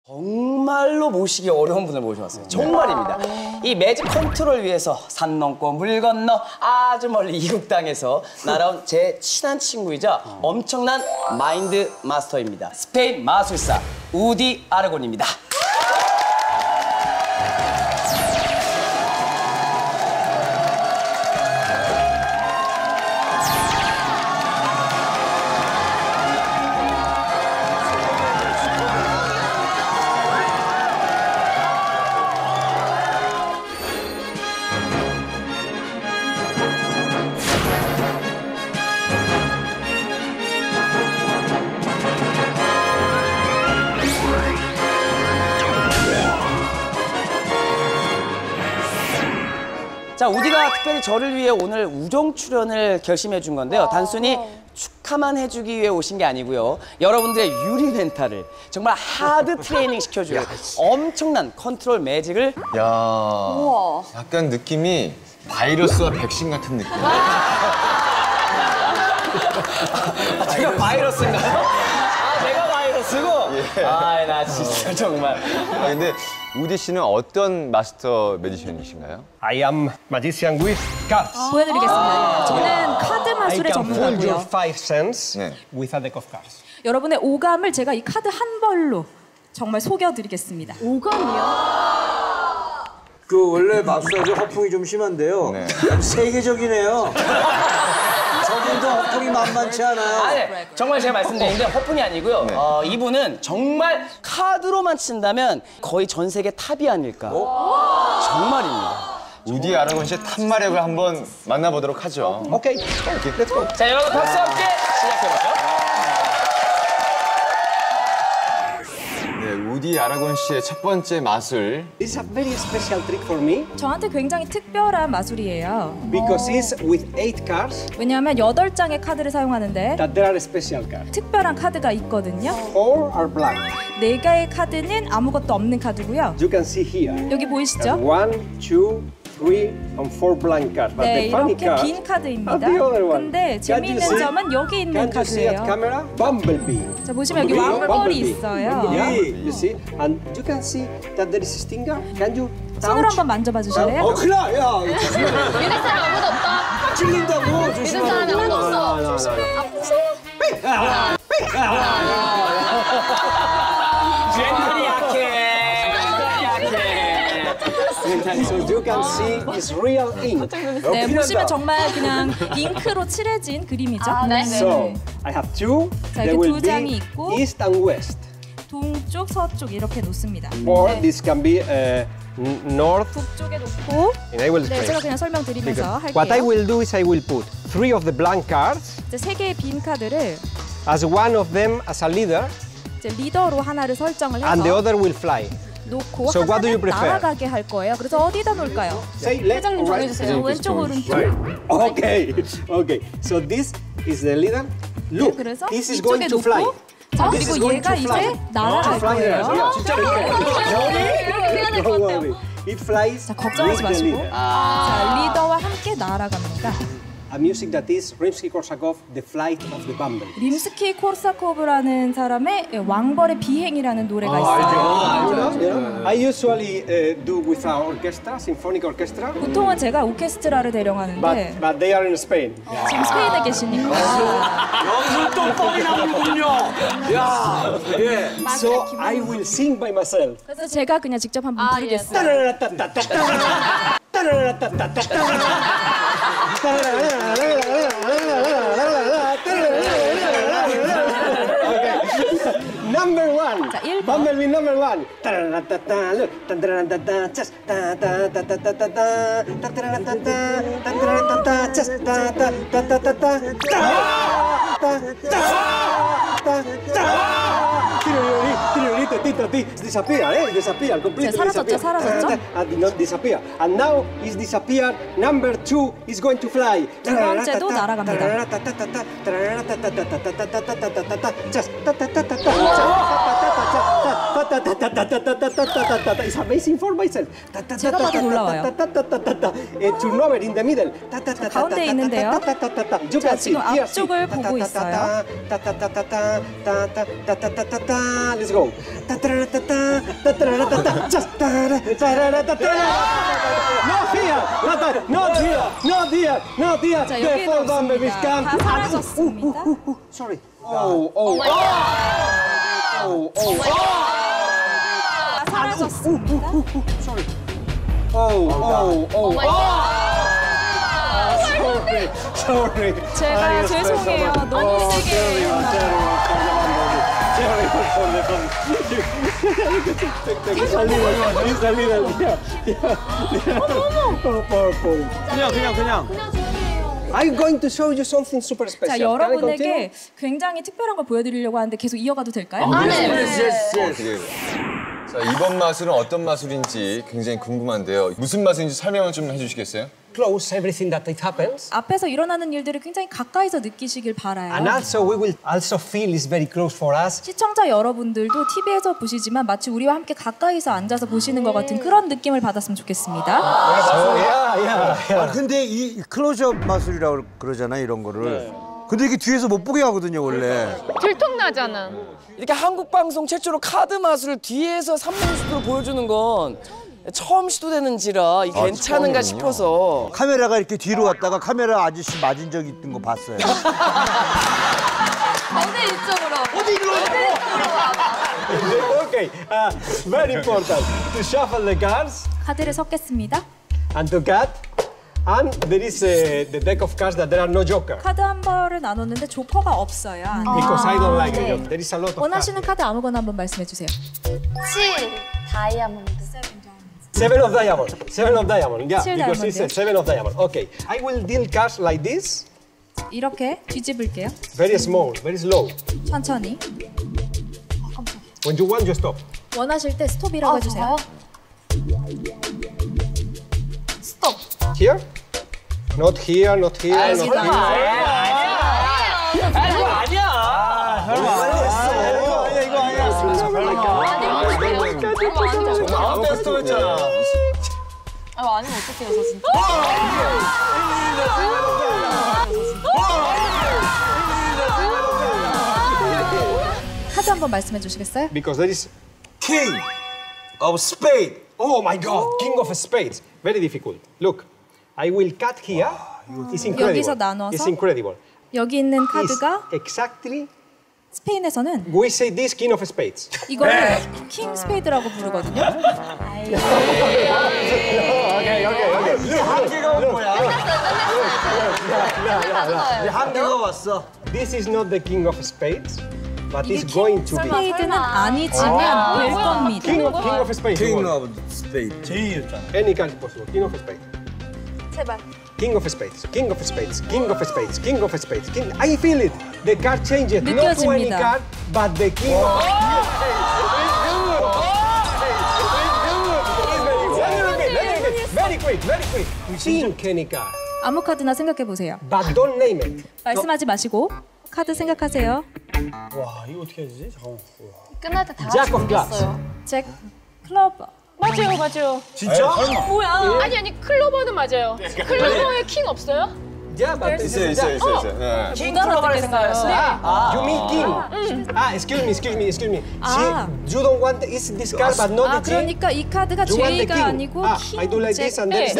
정말로 모시기 어려운 분을 모셔왔어요. 정말입니다. 이 매직 컨트롤 위해서 산 넘고 물 건너 아주 멀리 이국 땅에서 날아온 제 친한 친구이자 엄청난 마인드 마스터입니다. 스페인 마술사 우디 아르곤입니다. 자, 우디가 특별히 저를 위해 오늘 우정 출연을 결심해 준 건데요. 단순히 축하만 해주기 위해 오신 게 아니고요. 여러분들의 유리 멘탈을 정말 하드 트레이닝 시켜줄 엄청난 컨트롤 매직을. 야, 우와. 약간 느낌이 바이러스와 백신 같은 느낌. 제가 바이러스인가요? 내가 바이러스고? 예. 나 진짜 정말. 근데 우디 씨는 어떤 마스터 매지션이신가요? I am magician with cards. 보여드리겠습니다. 저는 카드 I 마술의 can fool your 전문가고요. five senses 네. with a deck of cards. 여러분의 오감을 제가 이 카드 한 벌로 정말 속여드리겠습니다. 그 원래 마술사들 허풍이 좀 심한데요. 네. 아주 세계적이네요. 저분도 허풍이 만만치 않아요. 아니, 정말 제가 말씀드리는데 허풍이 아니고요. 네. 이분은 정말 카드로만 친다면 거의 전 세계 탑이 아닐까. 정말입니다. 우디 아르곤 씨의 탑마력을 한번 만나보도록 하죠. Okay, let's go. 자, 여러분 박수 함께 시작해보죠. 네, 우디 아르곤 씨의 첫 번째 마술. This is a very special trick for me 저한테 굉장히 특별한 마술이에요. because it's with 8 cards 왜냐하면 8장의 카드를 사용하는데 that there are special cards. 특별한 카드가 있거든요. 4 are blank. 4개의 카드는 아무것도 없는 카드고요. You can see here. 여기 보이시죠? 1, 2, 3, and 4 blank cards. But 네, the funny 이렇게 card 빈 카드입니다. are the other one. 근데 Can you 재미있는 see? 점은 여기 있는 Can you see at 카드예요. camera? Bumblebee. 자, 보시면 여기 왕벌이 있어요. Yeah, you see? And you can see that there is a stinger. Can you 손으로 touch? 한번 만져봐 주실래요? 큰일 나! 야, 믿을 사람 아무도 없다. 찔린다고! 믿을 사람이 아무도 없어. 젠틀이 약해. So you can see it's real ink. 네, 보시면 정말 그냥 잉크로 칠해진 그림이죠. 네. So I have two. 자, There 이렇게 will 두 장이 be 있고. east and west. 동쪽, 서쪽 이렇게 놓습니다. Or 네. this can be north. 북쪽에 놓고 And I will 네, explain. 제가 그냥 설명드리면서 What I 할게요. will do is I will put 3 of the blank cards 이제 3개의 빈 카드를 as one of them as a leader, 이제 리더로 하나를 설정을 and the 해서 other will fly. 놓고 So what do you 하나는 prefer? 날아가게 할 거예요. 그래서 어디다 놓을까요? Say left 회장님 or right. 정해주세요. 왼쪽, 오른쪽. Okay, okay. So this is the leader. Look, 그래서 this is 이쪽에 going to 놓고 fly. 자, This is 그리고 going 얘가 to fly. 이제 날아갈 거예요. Don't worry. It flies 자, 걱정하지 with the 마시고. leader. 자, 리더와 함께 날아갑니다. A music that is Rimsky-Korsakov, The Flight of the Bumblebee. 림스키 코르사코브라는 사람의 왕벌의 비행이라는 노래가 있어요. I usually do with our orchestra, symphonic orchestra, 보통은 제가 오케스트라를 대령하는데 but they are in Spain. 지금 스페인에 계시니까 여기서 또 뻥이 나오는군요. 야, 예. So I will sing by myself. 그래서 제가 그냥 직접 한번 부르겠습니다. Number one. 자, 1번. Bumblebee number one. Disappear, disappear completely. 사라졌죠, 사라졌죠? Did not disappear. And now is disappeared. Number two is going to fly. 두 번째도 날아갑니다. It's amazing for myself. 제가 봐도 놀라워요. A turnover in the middle. 가운데 있는데요. You 자, can see. 지금 Here, 앞쪽을 see. 보고 있어요. Let's go. Just not here, not here, not here, not here. 자, The 여기에도 four babies 없습니다. come. 다 사라졌습니다. Sorry. 다 사라졌습니다. Sorry. Sorry. 제가 죄송해요. 너무 세게 했나 그냥. I'm going to show you something super special. 자, Can I continue? 여러분에게 굉장히 특별한 걸 보여드리려고 하는데 계속 이어가도 될까요? 자, 이번 마술은 어떤 마술인지 굉장히 궁금한데요. 무슨 마술인지 설명을 좀 해주시겠어요? Close everything that it happens. 앞에서 일어나는 일들을 굉장히 가까이서 느끼시길 바라요. And also we will also feel it's very close for us. 시청자 여러분들도 TV에서 보시지만 마치 우리와 함께 가까이서 앉아서 보시는 것 같은 그런 느낌을 받았으면 좋겠습니다. 아, 근데 이 클로즈업 마술이라고 그러잖아요, 이런 거를. 근데 이게 뒤에서 못 보게 하거든요, 원래. 들통나잖아. 이렇게 한국 방송 최초로 카드 마술을 뒤에서 360도로 보여주는 건 처음 시도되는지라 이게 괜찮은가 싶어서. 카메라가 이렇게 뒤로 왔다가 카메라 아저씨 맞은 적 있던 거 봤어요. 어디 이쪽으로? Okay, very important to shuffle the cards 카드를 섞겠습니다. and to cut. And there is the deck of cards that there are no joker 카드 한 벌을 나눴는데 조커가 없어요. 안에. because I don't like the joker. There is a lot of 원하시는 카드 아무거나 한번 말씀해 주세요. 7 다이아몬드. Seven of diamond. Seven of diamond. Yeah, Seven because diamond, it's seven of diamond. Okay, I will deal cards like this. 이렇게 뒤집을게요. Very small, very slow. 천천히. When you want, you stop. 원하실 때 스톱이라고 해주세요. 스톱. Here? Not here, not here, not here. 아무 때도 했잖아. 아니면 어떡해요, 저 진짜. 카드 한번 말씀해 주시겠어요? Because there is. King of Spade. Oh my God! King of spades. Very difficult. Look, I will cut here. It's incredible. 여기서 나눠서? It's incredible. 여기 있는 It's 카드가 exactly. 스페인에서는 We say this King of spades. 이거를 킹 스페이드라고 부르거든요. 한계가 온 거야. 한계가 왔어. This is not the King of spades, but 이게 it's going 킹 to be. 스페이드는 아니지만 될 겁니다. King of spades. King you want. of Spade. 제이였잖아. Any card possible. King of spades. 제발. King of spades. King of spades. King of spades. King of spades. King. I feel it. The card changes. Not to any 느껴집니다. card, but the King of. Very quick. Very quick. Think any card, 아무 카드나 생각해 보세요. but don't name it. 말씀하지 마시고 카드 생각하세요. 끝날 때 다 Jack 같이 of clubs. 죽였어요. 잭 클럽. 맞아요. 진짜? 뭐야? 아니 클로버는 맞아요. 클로버에 킹 없어요? Yeah, but 있어요. 네. 못 알아듣겠어요. you mean king? Excuse me. 아. You don't want is this card, but not 아 the king. 그러니까 이 카드가 You want the 제이가 king. 아니고 킹. I do like this and then. 네.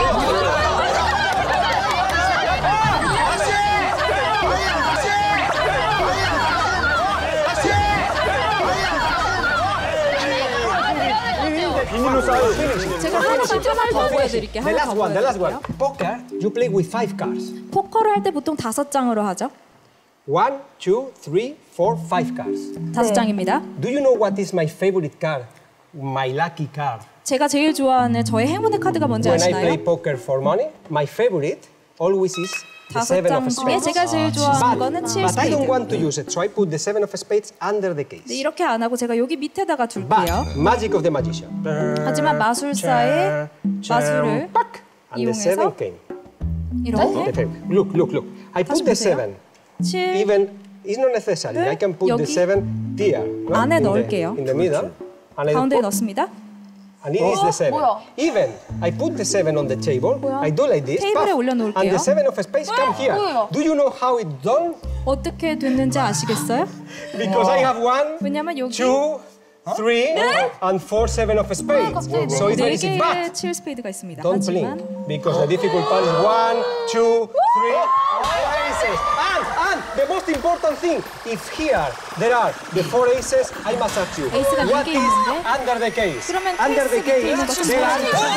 제가 하나 더 보여드릴게요. The 하나 last 더 one, the last 보여드릴게요. one. Poker, you play with 5 cards. 포커를 할 때 보통 5장으로 하죠. 1, 2, 3, 4, 5 cards. 5장입니다. Do you know what is my favorite card? My lucky card. 제가 제일 좋아하는 저의 행운의 카드가 뭔지 When I play 아시나요? poker for money, my favorite always is the 7 of 5장 중에 spades. 제가 제일 좋아하는 거는 7 But I don't 스페이드. want to use it, so I put the 7 of spades under the case. 네, 이렇게 안 하고 제가 여기 밑에다가 But 둘게요. magic of the magician. 하지만 마술사의 마술을 Pack. And the 7 이용해서 came. 이렇게 The 7. Look. I 다시 put the 보세요. 7. 7, Even It's not necessary. I can put the 여기 7 here. No? 안에 In the- 넣을게요. In the middle. And I 가운데에 put, 넣습니다. and it is the 7. 뭐야? Even I put the 7 on the table. I do like this. 테이블에 puff, 올려놓을게요. and the 7 of space come here. 뭐예요? Do you know how it's done? 어떻게 됐는지 아시겠어요? Because I have 1, 왜냐면 여기 2, 3, and 4 7 of spades. So it's very easy. 4개의 But 7 스페이드가 있습니다. don't 하지만 blink because the difficult part is 1, 2, 3, 4 aces. And the most important thing, if here there are the 4 aces, I must ask you, 에이스가 what 4개 is 있는데? under the case? 그러면 Under the 케이스 밑에 있는 case, 것은 there are 뭐예요?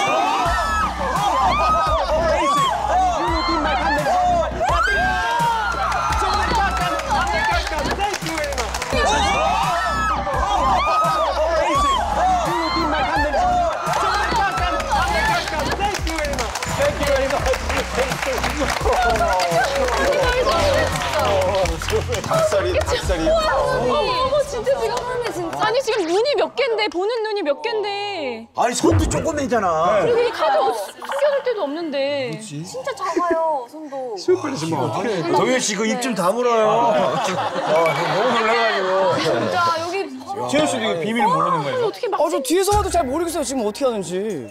4 aces. You look in my hand and go, so the cascan, thank you very much. 4 aces. You look in my hand and go, so the cascan, thank you very much. Thank you very much. 닭살이. 진짜 지금 하는데 진짜. 아니 지금 눈이 몇 갠데 보는 눈이 몇 갠데. 아니 손도 조그매잖아. 그리고 이 카드 숨겨둘 데도 없는데. 진짜 작아요, 손도. 동현 씨 그 입 좀 다물어요. 너무 놀라가지고. 진짜 여기 최현 씨도 이거 비밀 모르는 거예요? 어떻게 막. 저 뒤에서 봐도 잘 모르겠어요. 지금 어떻게 하는지.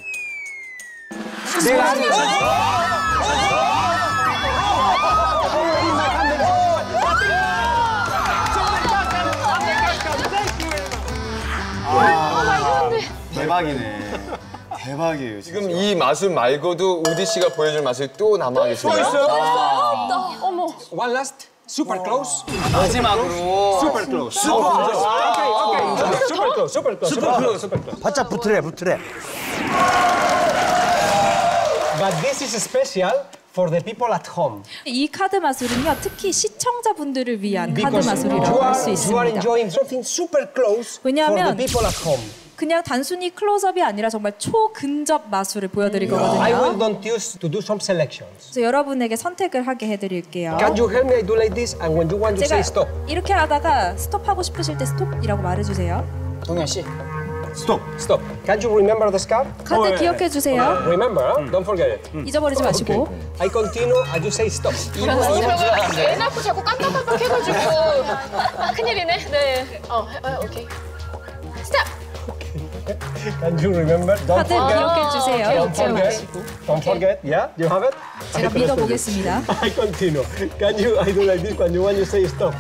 대박이네. 대박이에요. 진짜. 지금 이 마술 말고도 우디 씨가 보여줄 마술이 또 남아 계십니다. 어머. One last, super close. 마지막으로. Super close. Okay. Super close, super close. 바짝 붙으래, 붙으래. But this is special for the people at home. 이 카드 마술은요, 특히 시청자분들을 위한 카드 Because 마술이라고 할 수 you are 있습니다. enjoying something super close for the 왜냐하면 people at home. 그냥 단순히 클로즈업이 아니라 정말 초근접 마술을 보여드릴 I will 거거든요. don't use to do some selections. 그래서 여러분에게 선택을 하게 해드릴게요. Can you help me? I do like this, and when you want, you say 제가 stop. 이렇게 하다가 스톱하고 싶으실 때 스톱이라고 말해주세요. 동현 씨. Stop. Stop. Can you remember the scar? 카드 기억해 주세요. Remember, don't forget it. 잊어버리지 마시고. I continue, and you say stop. 애 낳고 자꾸 깜빡깜빡 해가지고. 큰일이네. 네. 오케이. 스탑. Can you remember? Don't 카드 forget. 기억해 주세요. Don't 잊지 forget. 마시고. Don't forget. Yeah, you have it. 제가 믿어보겠습니다. I continue. Can you? I do like this. When you want, you say stop.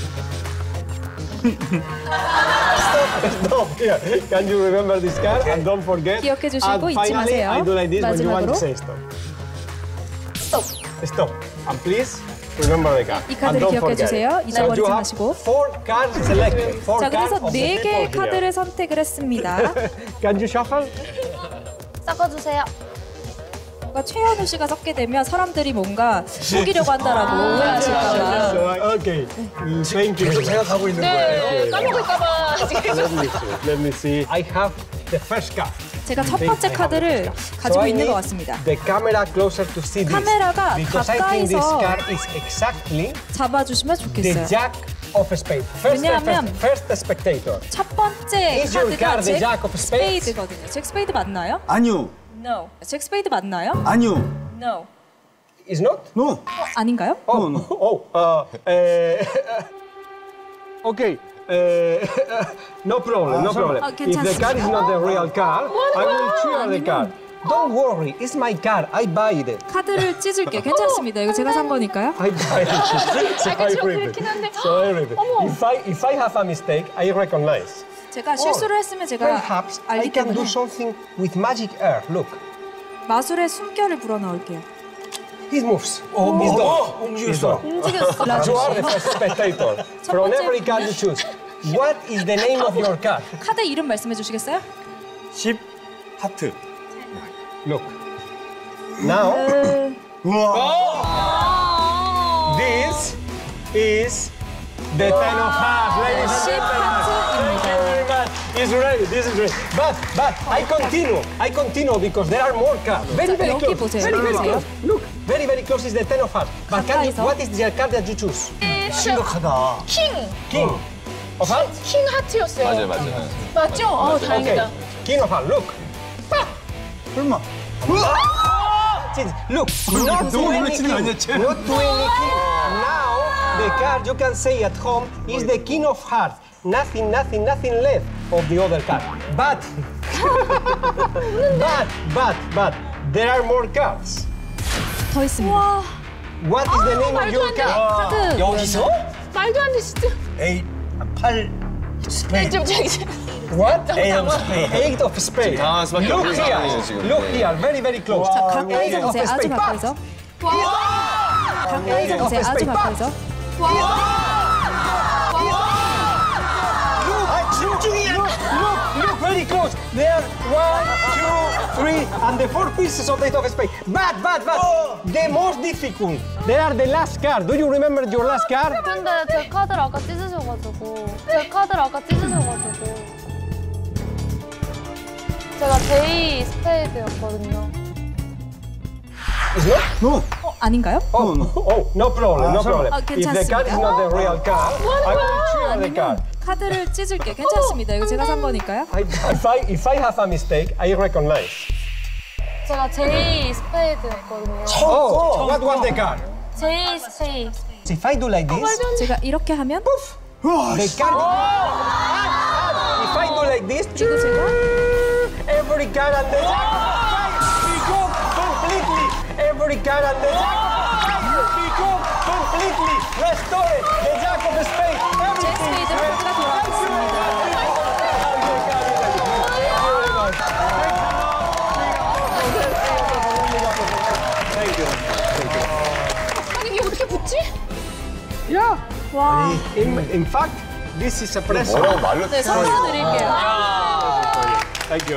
Stop. Here. Can you remember this card? And don't forget. 기억해 주시고 And 잊지 finally, 마세요. I do like this. When you want, 마지막으로 you say stop. Stop. Stop. And please remember the card. 이 카드를 And don't 기억해 forget 주세요. it. 잊어버리지 So you have 마시고. 4 cards selected. 4 자, cards 그래서 of the 4개의 people here. 카드를 선택을 했습니다. Can you shuffle? 섞어주세요. 뭔가 최현우 씨가 섞게 되면 사람들이 뭔가 속이려고 한다라고 오해하실까봐. So, okay. Thank you. 생각하고 있는 네. 까먹을까봐 지금. Let me see. I have the first card. 제가 첫 번째 카드를 So 가지고 I 있는 need 것 같습니다. The camera closer to see this. 카메라가 Because I think this 가까이서 card is exactly 잡아주시면 the 좋겠어요. jack of spades. 왜냐하면 First spectator. 첫 번째 Is your 카드가 card the 잭 jack of spades? 스페이드거든요. 잭 스페이드 맞나요? 아니요, No. 잭 스페이드 맞나요? 아니요, No. Is not? no. 아닌가요? Okay. No problem, no problem. If the 괜찮습니다. card is not the real card, I will cheer the card. Don't worry, it's my card. I buy it. 카드를 찢을게요. 괜찮습니다. 이거 제가 산 거니까요. I buy it. So I 좀 read it. 그렇긴 한데. So I read it. If I have a mistake, I recognize. 제가 실수를 했으면 제가 Perhaps I 알기 can do 때문에 something with magic air. Look, 마술의 숨결을 불어넣을게요. he moves. He's done. 움직였어. 움직였어. You are the first spectator. From every card you choose. What is the name of your card? 카드 이름 말씀해 주시겠어요? 10 하트. Look. Now, this is the Ten of Hearts, ladies and 10 gentlemen. Thank you 하트입니다. very much. It's ready. This is ready. But I continue because there are more cards. Very, very 여기 close. 보세요. Very, very 보세요. close. Look, very, very close is the Ten of Hearts. But can you, 가까이서. what is the card that you choose? 심각하다. King of Hearts. 킹 하트였어요. 맞아요. 맞죠? 다행이다. King of Hearts. Look. 설마. Look. Not do anything. Not do anything. Now the the card, you can say at home, is the king of hearts. Nothing left of the other card. But, but, there are more cards. 더 있습니다. What is the name of your card? 카드 여기서? 말도 안 돼, 진짜. 8 스페인. What? Eight of Spade. Eight of spades. 당황할 수밖에 Look 없는 상황이에요, 지금. here. Look 네. here. Very, very close. 자, 가까이서 Eight 보세요. of 아주 spades. 가까이서. 가까이서 보세요. 아주 가까이서. Look, very close. There, 1, 2, 3, and the 4 pieces of the eight of spades. But, the most difficult. They are the last card. Do you remember your last card? 근데 제 카드를 아까 찢으셔가지고. 제가 제이 스페이드였거든요. It's not? No. 아닌가요? Oh, no problem, no problem. 아, If the card is not the real card, I will choose the card. 카드를 찢을게요. 괜찮습니다. 이거 제가 산 거니까요. If I have a mistake, I recognize. 제가 제이 스페이드였거든요. Oh, what was the card? 제이 스페이드. If I do like this, 제가 이렇게 하면 the card. If I do like this, 그리고 제가 every card and the jack of spades become completely. Every card and the jack of spades become completely restored. The jack of spades. 제 스페이드 카드가 돌아왔습니다. 아니, 이게 어떻게 붙지? Yeah. 와. In fact, this is a present. 뭐라고 말로 네, 선물 드릴게요. Thank you.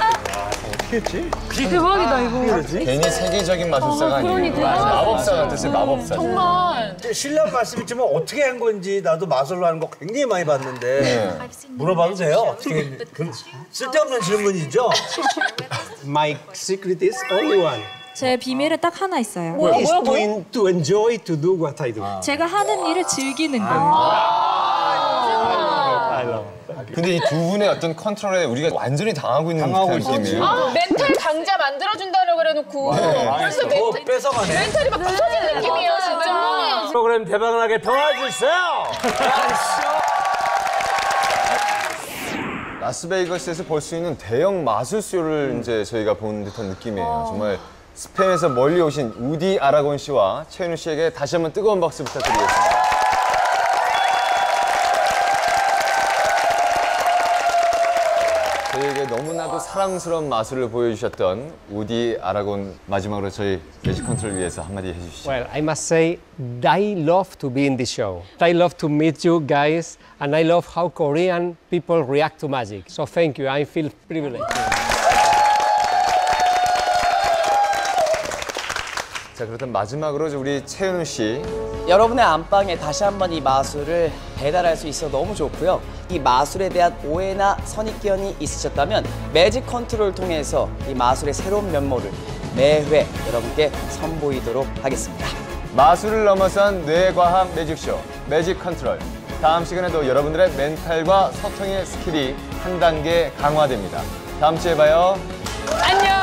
대박이다, 이거. 괜히 세계적인 마술사가 아니고 그러니까. 마법사 같았어요, 마법사. 정말. 실례한 말씀이지만 어떻게 한 건지 나도 마술로 하는 거 굉장히 많이 봤는데 네. 물어봐도 돼요? 어떻게 쓸데없는 질문이죠? My secret is only one. 제 비밀은 딱 하나 있어요. Is to enjoy to do what I do. 제가 하는 일을 즐기는 거예요. 근데 이 두 분의 어떤 컨트롤에 우리가 완전히 당하고 있는 듯한 느낌이에요. 멘탈 강자 만들어준다고 그래놓고. 벌써 멘탈, 뺏어가네. 멘탈이 막 부서지는 느낌이에요, 진짜. 프로그램 대박나게 도와주세요. 라스베이거스에서 볼 수 있는 대형 마술쇼를 이제 저희가 본 듯한 느낌이에요. 정말 스페인에서 멀리 오신 우디 아라곤 씨와 최윤우 씨에게 다시 한번 뜨거운 박수 부탁드리겠습니다. 저희에게 너무나도 사랑스러운 마술을 보여주셨던 우디 아라곤, 마지막으로 저희 매직 컨트롤을 위해서 한마디 해주시죠. Well, I must say, I love to be in this show. I love to meet you guys, and I love how Korean people react to magic. So thank you. I feel privileged. 자, 그렇다면 마지막으로 우리 최윤우 씨. 여러분의 안방에 다시 한번 이 마술을 배달할 수 있어 너무 좋고요. 이 마술에 대한 오해나 선입견이 있으셨다면 매직 컨트롤을 통해서 이 마술의 새로운 면모를 매회 여러분께 선보이도록 하겠습니다. 마술을 넘어선 뇌과학 매직쇼 매직 컨트롤. 다음 시간에도 여러분들의 멘탈과 소통의 스킬이 한 단계 강화됩니다. 다음 주에 봐요. 안녕.